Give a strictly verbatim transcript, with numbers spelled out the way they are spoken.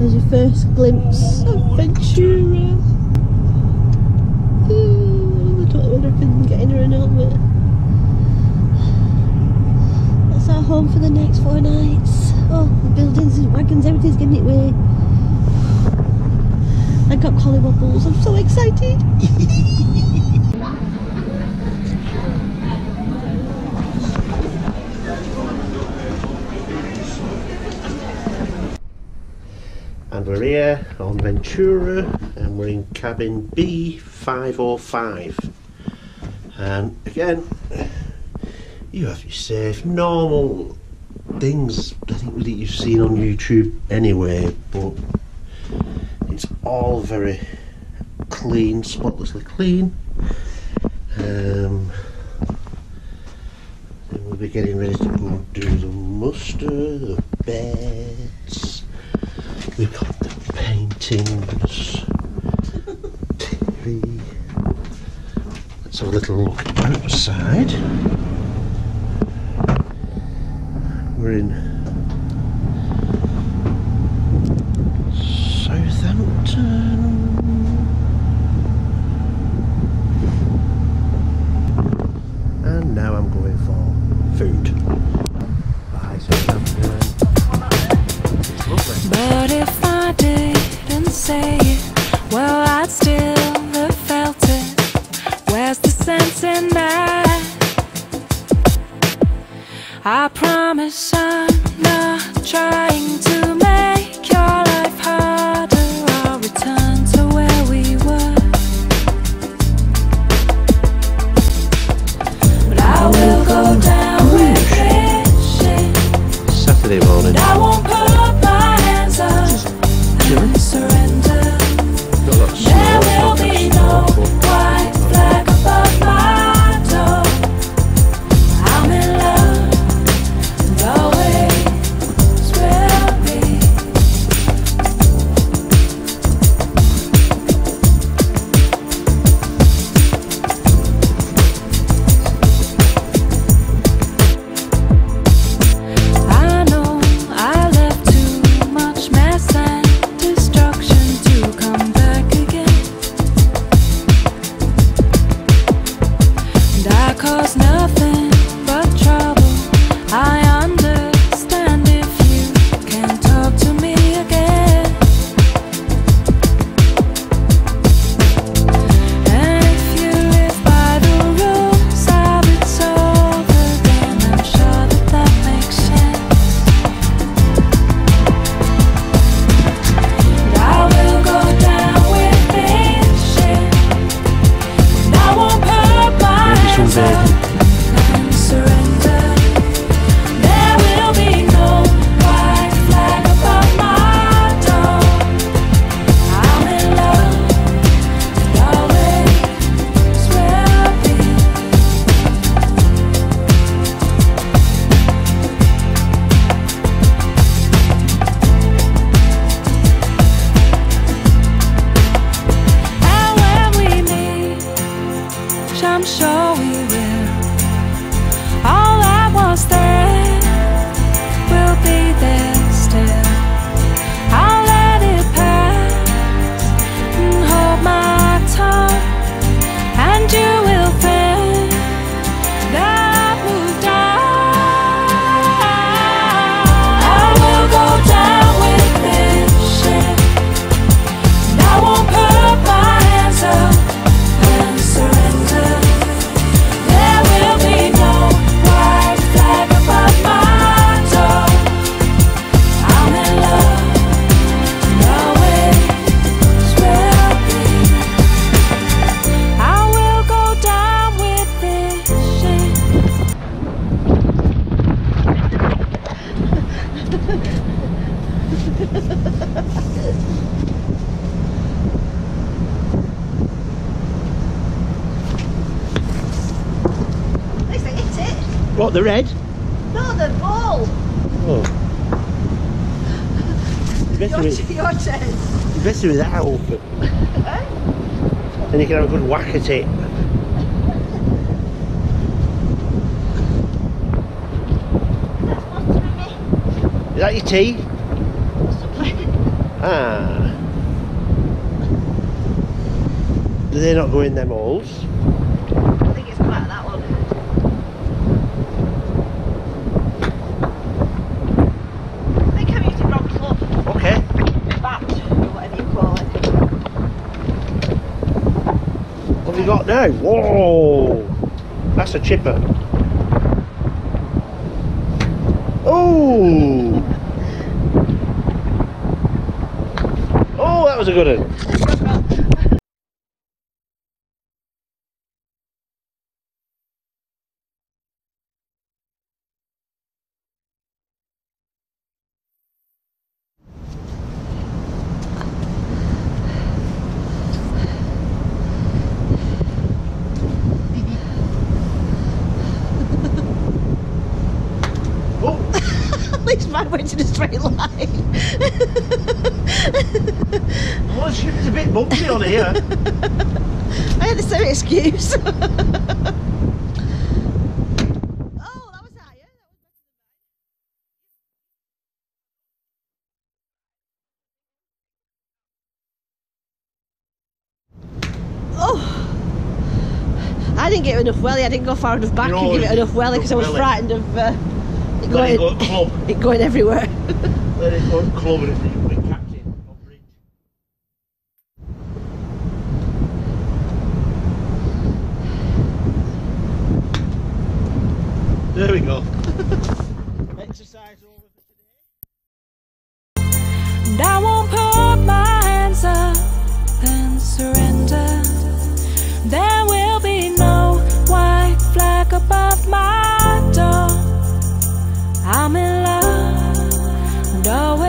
There's your first glimpse of Ventura. Ooh, I don't wonder if I can get in her an helmet. That's our home for the next four nights. Oh, the buildings and wagons, everything's getting it way. I got collywobbles, I'm so excited. And we're here on Ventura and we're in cabin B five oh five. And again, you have your safe, normal things I think that you've seen on YouTube anyway, but it's all very clean, spotlessly clean. Um, and we'll be getting ready to go do the muster, the beds. We've got the paintings, T V. Let's have a little look outside. We're in Southampton. And now I'm going for food. Bye, Southampton. But if I didn't say it, well, I'd still have felt it. Where's the sense in that? I promise I'm not trying to make your life harder. I'll return to where we were. But I will go down with this shit. Saturday morning. And I won't put and surrender. There will be no white flag above my door. I'm in love, and always will be. I know I left too much mess and destruction to come back again, and I caused nothing but trouble. I understand if you can't talk to me again, and if you live by the rules of it's over, then I'm sure that that makes sense. I will go down with this shit, and I won't put my hands up and surrender. There will be no white flag above my door. I'm in love, and always will be. And when we meet, which I'm sure we will, all that was there will be there still. I'll let it pass and hold my tongue, and you will think that I've moved on. I will go down with this shit, and I won't put my hands up and surrender. There will be no white flag above my door. I'm in love, and always will be. I will go down with this shit. At least I hit it. What, the red? No, the ball. Oh. You better Your, with, your turn. you better with that open. Then you can have a good whack at it. Is that your tea? Ah. Do they not go in them holes? I think it's quite that one. I think I'm using wrong club. Okay. Bat, or whatever you call it. What have you got now? Whoa! That's a chipper. Oh! Oh, that was a good one. At least mine went in a straight line. Well, it's a bit bumpy on here. I had the same excuse. Oh, that was higher. Oh, I didn't get enough welly. I didn't go far enough back You and give it enough welly because I was welly. frightened of uh, it, Let it going, go club. it going everywhere. Let it go club and it will be captain on bridge. There we go. Exercise over for today. And I won't put my hands up and surrender. There will be no white flag above my door. I'm in love and always